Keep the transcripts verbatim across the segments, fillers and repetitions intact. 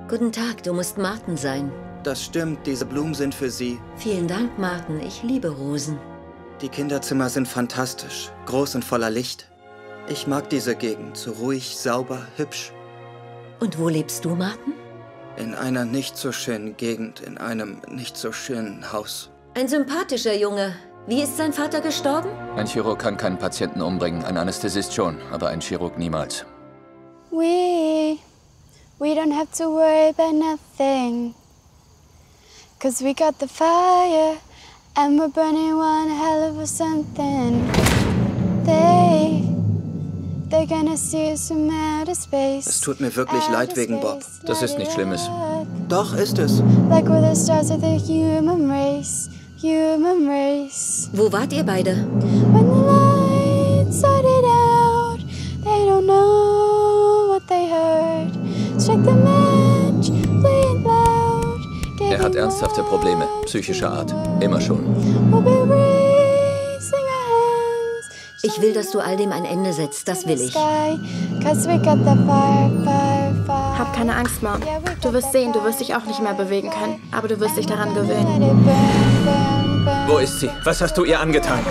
Guten Tag, du musst Martin sein. Das stimmt, diese Blumen sind für Sie. Vielen Dank, Martin. Ich liebe Rosen. Die Kinderzimmer sind fantastisch, groß und voller Licht. Ich mag diese Gegend, so ruhig, sauber, hübsch. Und wo lebst du, Martin? In einer nicht so schönen Gegend, in einem nicht so schönen Haus. Ein sympathischer Junge. Wie ist sein Vater gestorben? Ein Chirurg kann keinen Patienten umbringen, ein Anästhesist schon, aber ein Chirurg niemals. We, we don't have to worry about nothing. Cause we got the fire and we're burning one hell of a something. They, they're gonna see us from outer space. Es tut mir wirklich leid wegen Bob. Das ist nichts Schlimmes. Doch, ist es. Like we're the stars of the human race, human race. Wo wart ihr beide? When the lights started out, they don't know what they heard. Strike the match, play it loud. Er hat ernsthafte Probleme, psychischer Art. Immer schon. We'll be raising our hands. Ich will, dass du all dem ein Ende setzt. Das will ich. Cause we got the fire, fire, fire. Hab keine Angst, Mom. Du wirst sehen, du wirst dich auch nicht mehr bewegen können. Aber du wirst dich daran gewöhnen. Let it burn, burn, burn. Wo ist sie? Was hast du ihr angetan?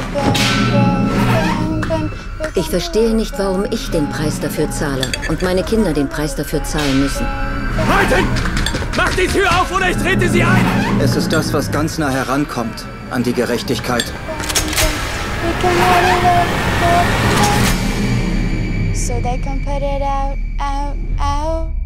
Ich verstehe nicht, warum ich den Preis dafür zahle und meine Kinder den Preis dafür zahlen müssen. Martin! Mach die Tür auf oder ich trete sie ein! Es ist das, was ganz nah herankommt an die Gerechtigkeit. We can let it out, so they can put it out, out, out.